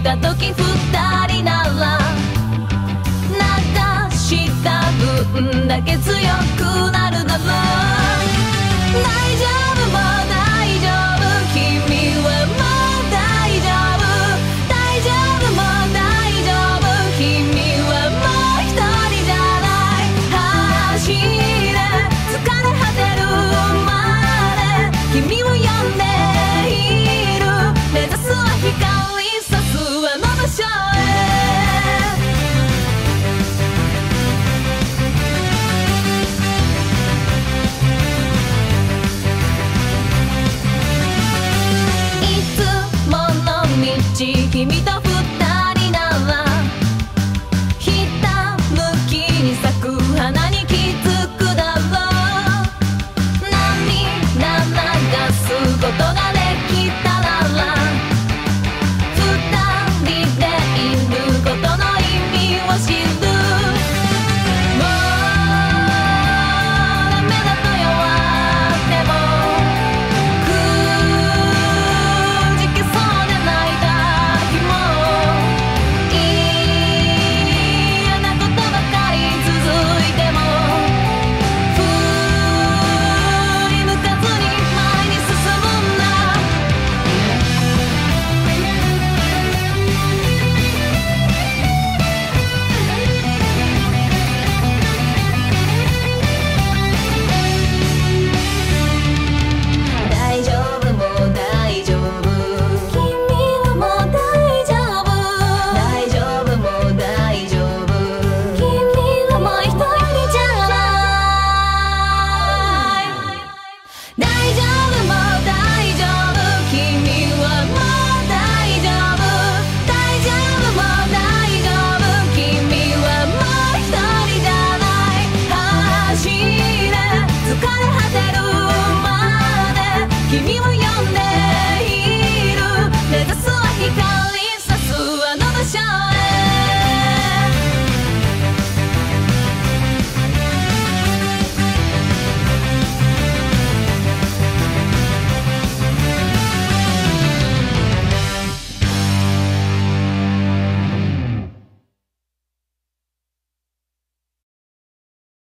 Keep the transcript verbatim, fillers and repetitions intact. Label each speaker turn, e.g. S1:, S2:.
S1: た時二人なら流した分だけ強くなるだろう。大丈夫もう大丈夫、君はもう大丈夫、大丈夫もう大丈夫、君はもう一人じゃない。走れ疲れ果てるまで君を呼んでいる。目指すは光さすあの場所へ。いつもの道君と